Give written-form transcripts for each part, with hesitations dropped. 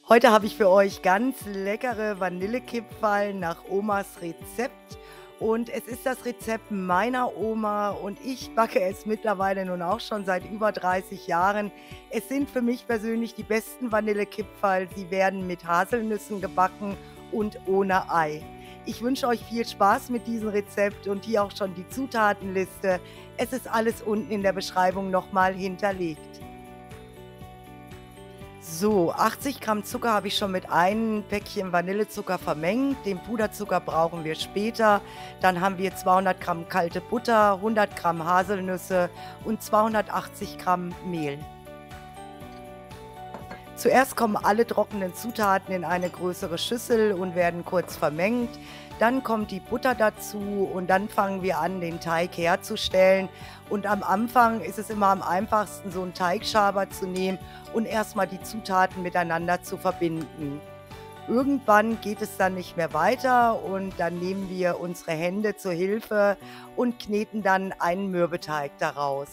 Heute habe ich für euch ganz leckere Vanillekipferl nach Omas Rezept. Und es ist das Rezept meiner Oma und ich backe es mittlerweile nun auch schon seit über 30 Jahren. Es sind für mich persönlich die besten Vanillekipferl. Sie werden mit Haselnüssen gebacken und ohne Ei. Ich wünsche euch viel Spaß mit diesem Rezept und hier auch schon die Zutatenliste. Es ist alles unten in der Beschreibung nochmal hinterlegt. So, 80 Gramm Zucker habe ich schon mit einem Päckchen Vanillezucker vermengt. Den Puderzucker brauchen wir später. Dann haben wir 200 Gramm kalte Butter, 100 Gramm Haselnüsse und 280 Gramm Mehl. Zuerst kommen alle trockenen Zutaten in eine größere Schüssel und werden kurz vermengt. Dann kommt die Butter dazu und dann fangen wir an, den Teig herzustellen. Und am Anfang ist es immer am einfachsten, so einen Teigschaber zu nehmen und erstmal die Zutaten miteinander zu verbinden. Irgendwann geht es dann nicht mehr weiter und dann nehmen wir unsere Hände zur Hilfe und kneten dann einen Mürbeteig daraus.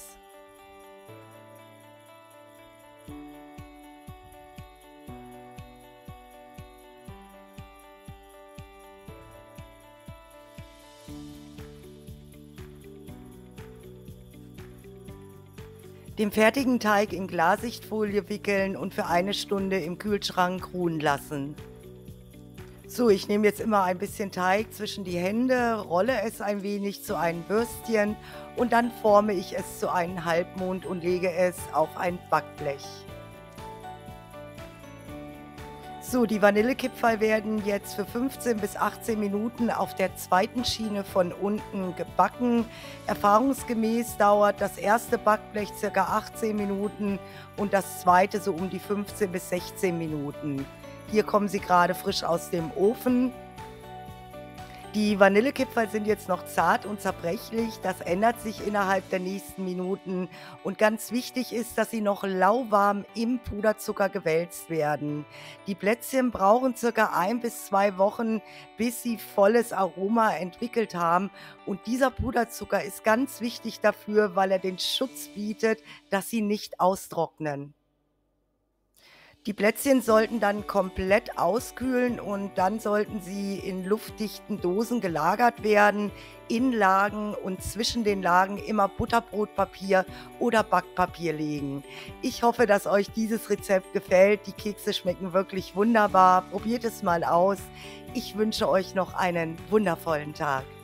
Den fertigen Teig in Klarsichtfolie wickeln und für eine Stunde im Kühlschrank ruhen lassen. So, ich nehme jetzt immer ein bisschen Teig zwischen die Hände, rolle es ein wenig zu einem Würstchen und dann forme ich es zu einem Halbmond und lege es auf ein Backblech. So, die Vanillekipferl werden jetzt für 15 bis 18 Minuten auf der zweiten Schiene von unten gebacken. Erfahrungsgemäß dauert das erste Backblech ca. 18 Minuten und das zweite so um die 15 bis 16 Minuten. Hier kommen sie gerade frisch aus dem Ofen. Die Vanillekipferl sind jetzt noch zart und zerbrechlich. Das ändert sich innerhalb der nächsten Minuten. Und ganz wichtig ist, dass sie noch lauwarm im Puderzucker gewälzt werden. Die Plätzchen brauchen circa 1 bis 2 Wochen, bis sie volles Aroma entwickelt haben. Und dieser Puderzucker ist ganz wichtig dafür, weil er den Schutz bietet, dass sie nicht austrocknen. Die Plätzchen sollten dann komplett auskühlen und dann sollten sie in luftdichten Dosen gelagert werden, in Lagen und zwischen den Lagen immer Butterbrotpapier oder Backpapier legen. Ich hoffe, dass euch dieses Rezept gefällt. Die Kekse schmecken wirklich wunderbar. Probiert es mal aus. Ich wünsche euch noch einen wundervollen Tag.